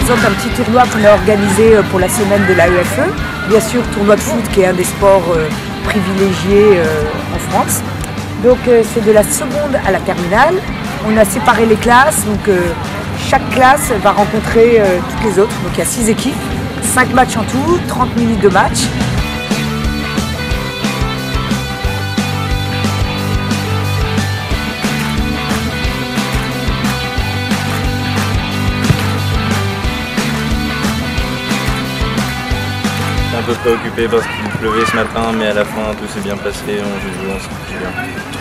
présente un petit tournoi qu'on a organisé pour la semaine de l'AEFE. Bien sûr, tournoi de foot qui est un des sports privilégiés en France. Donc c'est de la seconde à la terminale. On a séparé les classes, donc chaque classe va rencontrer toutes les autres. Donc il y a 6 équipes, 5 matchs en tout, 30 minutes de match. Un peu préoccupé parce qu'il pleuvait ce matin, mais à la fin tout s'est bien passé, on joue, on s'est bien.